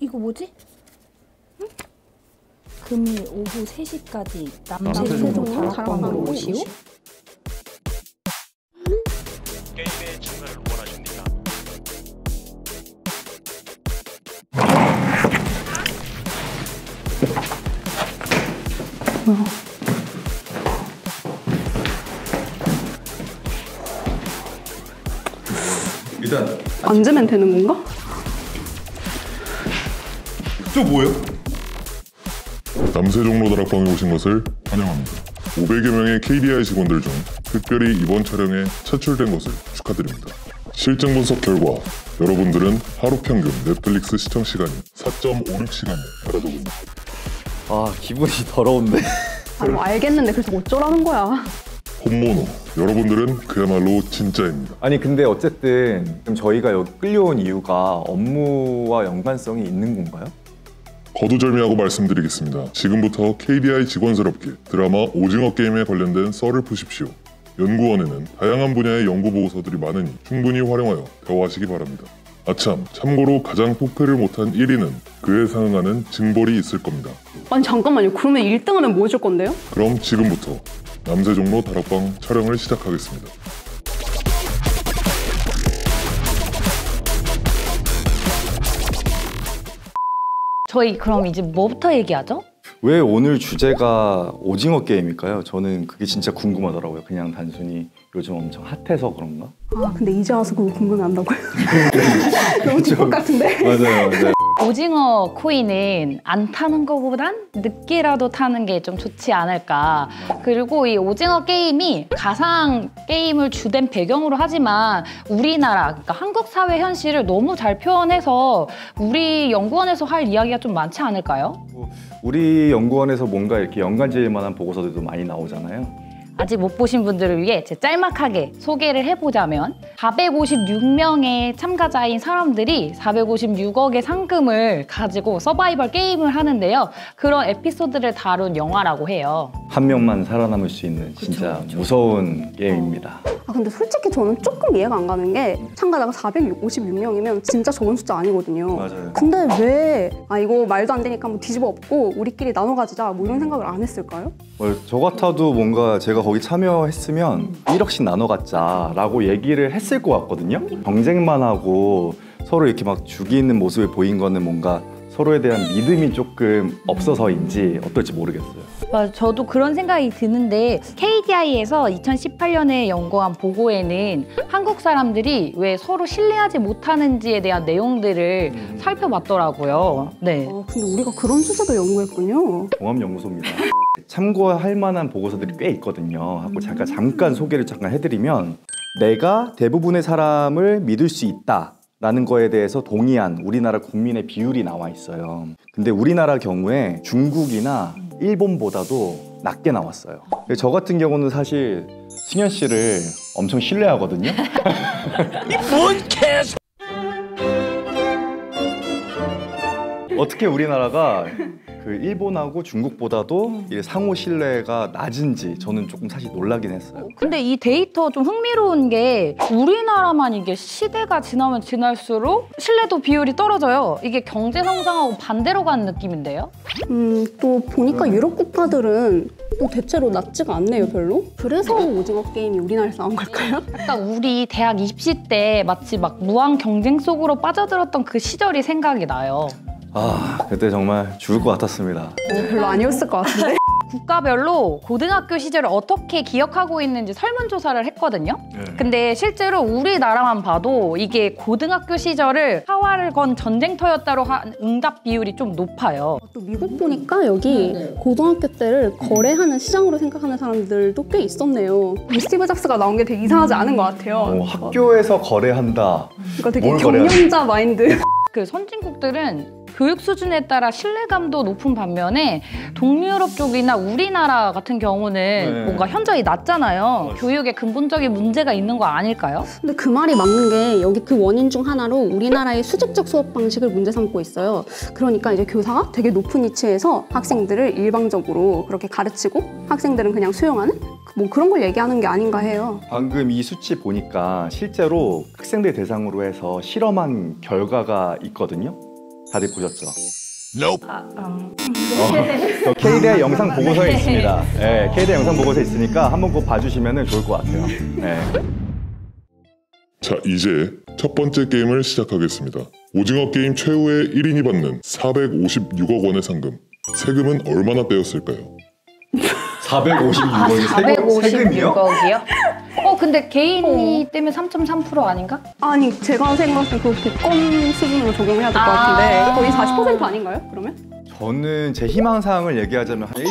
이거 뭐지? 응? 금일 오후 3시까지 남세종 다락방으로 오시오? 게임에 참가를 원하십니까? 뭐야? 일단 앉으면 되는 건가? 저 뭐예요? 남세종로 다락방에 오신 것을 환영합니다. 500여 명의 KDI 직원들 중 특별히 이번 촬영에 차출된 것을 축하드립니다. 실증 분석 결과 여러분들은 하루 평균 넷플릭스 시청 시간이 4.56시간을 가져옵니다. 아 기분이 더러운데. 아니 뭐 알겠는데 그래서 어쩌라는 거야. 혼모노, 여러분들은 그야말로 진짜입니다. 아니 근데 어쨌든 지금 저희가 여기 끌려온 이유가 업무와 연관성이 있는 건가요? 거두절미하고 말씀드리겠습니다. 지금부터 KDI 직원스럽게 드라마 오징어 게임에 관련된 썰을 푸십시오. 연구원에는 다양한 분야의 연구 보고서들이 많으니 충분히 활용하여 대화하시기 바랍니다. 아참, 참고로 가장 토크를 못한 1위는 그에 상응하는 징벌이 있을 겁니다. 아니 잠깐만요. 그러면 1등하면 뭐 해줄 건데요? 그럼 지금부터 남세종로 다락방 촬영을 시작하겠습니다. 저희 그럼 이제 뭐부터 얘기하죠? 왜 오늘 주제가 오징어 게임일까요? 저는 그게 진짜 궁금하더라고요. 그냥 단순히 요즘 엄청 핫해서 그런가? 아 근데 이제 와서 그거 궁금해한다고요? 너무 뒷것 같은데? 맞아요, 맞아요. 오징어 코인은 안 타는 것보단 늦게라도 타는 게 좀 좋지 않을까. 그리고 이 오징어 게임이 가상 게임을 주된 배경으로 하지만 우리나라, 그러니까 한국 사회 현실을 너무 잘 표현해서 우리 연구원에서 할 이야기가 좀 많지 않을까요? 우리 연구원에서 뭔가 이렇게 연관 지을 만한 보고서들도 많이 나오잖아요. 아직 못 보신 분들을 위해 제 짤막하게 소개를 해보자면 456명의 참가자인 사람들이 456억의 상금을 가지고 서바이벌 게임을 하는데요. 그런 에피소드를 다룬 영화라고 해요. 한 명만 살아남을 수 있는 진짜 그쵸. 무서운 게임입니다. 아 근데 솔직히 저는 조금 이해가 안 가는 게 참가자가 456명이면 진짜 적은 숫자 아니거든요. 맞아요. 근데 왜 이거 말도 안 되니까 뭐 뒤집어 엎고 우리끼리 나눠 가지자 뭐 이런 생각을 안 했을까요? 저 같아도 뭔가 제가 거기 참여했으면 1억씩 나눠 갖자라고 얘기를 했을 것 같거든요. 경쟁만 하고 서로 이렇게 막 죽이는 모습을 보인 거는 뭔가 서로에 대한 믿음이 조금 없어서인지 어떨지 모르겠어요. 맞아, 저도 그런 생각이 드는데 KDI에서 2018년에 연구한 보고에는 한국 사람들이 왜 서로 신뢰하지 못하는지에 대한 내용들을 살펴봤더라고요. 네. 근데 우리가 그런 주제도 연구했군요. 종합연구소입니다. 참고할 만한 보고서들이 꽤 있거든요. 하고 잠깐 소개를 잠깐 해드리면 내가 대부분의 사람을 믿을 수 있다 라는 거에 대해서 동의한 우리나라 국민의 비율이 나와 있어요. 근데 우리나라 경우에 중국이나 일본보다도 낮게 나왔어요. 저 같은 경우는 사실 승현 씨를 엄청 신뢰하거든요. 뭔 개소! 어떻게 우리나라가 그 일본하고 중국보다도 상호 신뢰가 낮은지 저는 조금 사실 놀라긴 했어요. 근데 이 데이터 좀 흥미로운 게 우리나라만 이게 시대가 지나면 지날수록 신뢰도 비율이 떨어져요. 이게 경제 성장하고 반대로 가는 느낌인데요? 또 보니까 유럽 국가들은 또 대체로 낮지가 않네요, 별로. 그래서 오징어 게임이 우리나라에서 나온 걸까요? 약간 우리 대학 입시 때 마치 막 무한 경쟁 속으로 빠져들었던 그 시절이 생각이 나요. 아, 그때 정말 죽을 것 같았습니다. 별로 아니었을 것 같은데? 국가별로 고등학교 시절을 어떻게 기억하고 있는지 설문조사를 했거든요. 근데 실제로 우리나라만 봐도 이게 고등학교 시절을 사활을 건 전쟁터였다로 한 응답 비율이 좀 높아요. 또 미국 보니까 여기 고등학교 때를 거래하는 시장으로 생각하는 사람들도 꽤 있었네요. 스티브 잡스가 나온 게 되게 이상하지 않은 것 같아요. 학교에서 거래한다. 그러니까 되게 뭘 경영자 마인드. 그 선진국들은 교육 수준에 따라 신뢰감도 높은 반면에 동유럽 쪽이나 우리나라 같은 경우는 뭔가 현저히 낮잖아요. 교육에 근본적인 문제가 있는 거 아닐까요? 근데 그 말이 맞는 게 여기 그 원인 중 하나로 우리나라의 수직적 수업 방식을 문제 삼고 있어요. 그러니까 이제 교사가 되게 높은 위치에서 학생들을 일방적으로 그렇게 가르치고 학생들은 그냥 수용하는 뭐 그런 걸 얘기하는 게 아닌가 해요. 방금 이 수치 보니까 실제로 학생들 대상으로 해서 실험한 결과가 있거든요. 다들 보셨죠? Nope. KDI 영상 보고서에 있습니다. 네, KDI 영상 보고서에 있으니까 한번 꼭 봐주시면 좋을 것 같아요. 네. 자, 이제 첫 번째 게임을 시작하겠습니다. 오징어 게임 최후의 1인이 받는 456억 원의 상금. 세금은 얼마나 떼었을까요? 456억이 세금이요? 456억이요? 근데 개인이 떼면 3.3% 아닌가? 아니 제가 생각했을 때 그 복권 수준으로 적용해야 될 것 같은데 거의 40% 아닌가요? 그러면? 저는 제 희망사항을 얘기하자면 한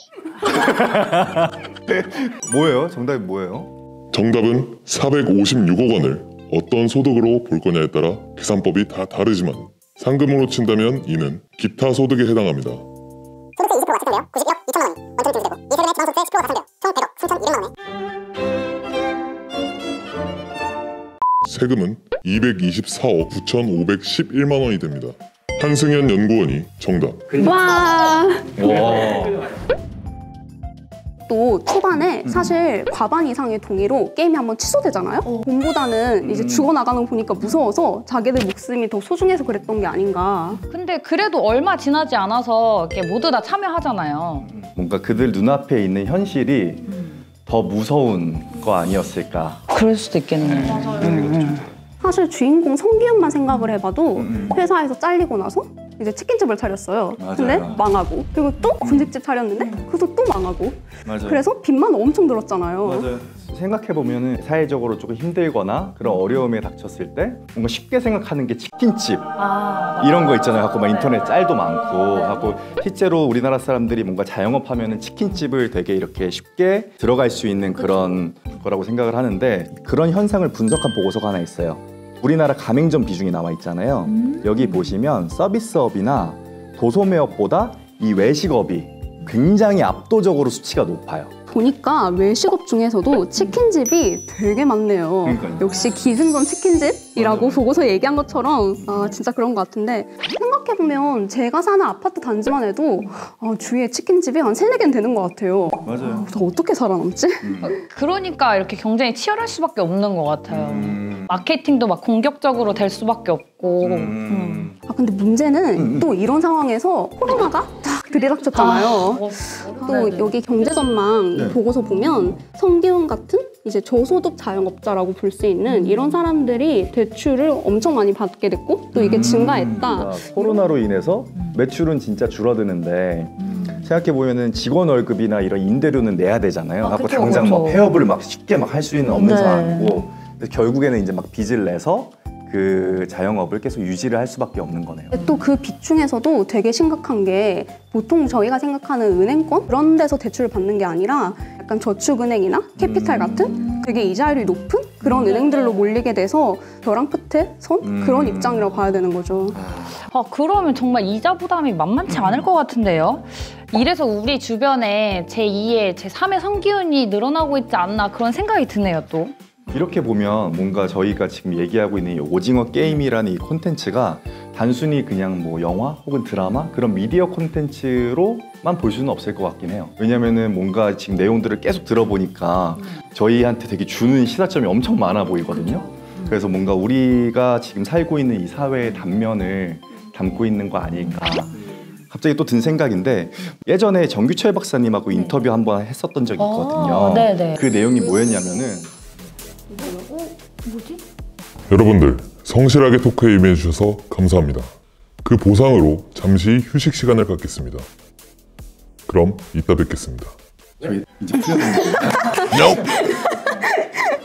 1%? 뭐예요? 정답이 뭐예요? 정답은 456억 원을 어떤 소득으로 볼 거냐에 따라 계산법이 다 다르지만 상금으로 친다면 이는 기타 소득에 해당합니다. 소득세 20%가 책정되어 91억 2천만 원이 원투를 지급되고 이 세금의 지방소득세 10%가 가산되어 총 100억 3,200만 원에 세금은 224억 9,511만 원이 됩니다. 한승현 연구원이 정답. 와. 와. 또 초반에 사실 과반 이상의 동의로 게임이 한번 취소되잖아요? 돈보다는 이제 죽어나가는 거 보니까 무서워서 자기들 목숨이 더 소중해서 그랬던 게 아닌가. 근데 그래도 얼마 지나지 않아서 이렇게 모두 다 참여하잖아요. 뭔가 그들 눈앞에 있는 현실이 더 무서운 거 아니었을까. 그럴 수도 있겠네요. 사실 주인공 성기훈만 생각을 해봐도 회사에서 잘리고 나서 이제 치킨집을 차렸어요. 맞아요. 근데 망하고 그리고 또 분식집 차렸는데 그것도 또 망하고 맞아요. 그래서 빚만 엄청 들었잖아요. 맞아요. 생각해보면 사회적으로 조금 힘들거나 그런 어려움에 닥쳤을 때 뭔가 쉽게 생각하는 게 치킨집 이런 거 있잖아요. 갖고 막 인터넷 짤도 많고 하고 실제로 우리나라 사람들이 뭔가 자영업하면 치킨집을 되게 이렇게 쉽게 들어갈 수 있는 그런 거라고 생각을 하는데 그런 현상을 분석한 보고서가 하나 있어요. 우리나라 가맹점 비중이 나와 있잖아요. 여기 보시면 서비스업이나 도소매업보다 이 외식업이 굉장히 압도적으로 수치가 높아요. 보니까 외식업 중에서도 치킨집이 되게 많네요. 그러니까요. 역시 기승전 치킨집이라고 맞아요. 보고서 얘기한 것처럼 진짜 그런 것 같은데 생각해보면 제가 사는 아파트 단지만 해도 주위에 치킨집이 한 3-4개는 되는 것 같아요. 맞아요. 그래서 어떻게 살아남지? 그러니까 이렇게 경쟁이 치열할 수밖에 없는 것 같아요. 마케팅도 막 공격적으로 될 수밖에 없고. 근데 문제는 또 이런 상황에서 코로나가 딱 들이닥쳤잖아요. 또 여기 경제전망 보고서 보면 성기훈 같은 이제 저소득 자영업자라고 볼 수 있는 이런 사람들이 대출을 엄청 많이 받게 됐고 또 이게 증가했다. 코로나로 인해서 매출은 진짜 줄어드는데 생각해보면 직원 월급이나 이런 임대료는 내야 되잖아요. 하고 그쵸, 당장 그쵸. 막 폐업을 막 쉽게 막 할 수 있는 없는 네. 상황이고 그래서 결국에는 이제 막 빚을 내서 그 자영업을 계속 유지를 할 수밖에 없는 거네요. 또 그 빚 중에서도 되게 심각한 게 보통 저희가 생각하는 은행권 그런 데서 대출을 받는 게 아니라 약간 저축은행이나 캐피탈 같은 되게 이자율이 높은 그런 은행들로 몰리게 돼서 벼랑 끝에 선 그런 입장이라고 봐야 되는 거죠. 그러면 정말 이자 부담이 만만치 않을 것 같은데요? 이래서 우리 주변에 제2의, 제3의 성기훈이 늘어나고 있지 않나 그런 생각이 드네요, 또. 이렇게 보면 뭔가 저희가 지금 얘기하고 있는 이 오징어 게임이라는 이 콘텐츠가 단순히 그냥 뭐 영화 혹은 드라마 그런 미디어 콘텐츠로만 볼 수는 없을 것 같긴 해요. 왜냐면은 뭔가 지금 내용들을 계속 들어보니까 저희한테 되게 주는 시사점이 엄청 많아 보이거든요. 그래서 뭔가 우리가 지금 살고 있는 이 사회의 단면을 담고 있는 거 아닐까. 갑자기 또 든 생각인데 예전에 정규철 박사님하고 인터뷰 한번 했었던 적이 있거든요. 네네. 그 내용이 뭐였냐면은 여러분들 성실하게 토크에 임해주셔서 감사합니다. 그 보상으로 잠시 휴식 시간을 갖겠습니다. 그럼 이따 뵙겠습니다. 저희 이제 풀려드는 Nope.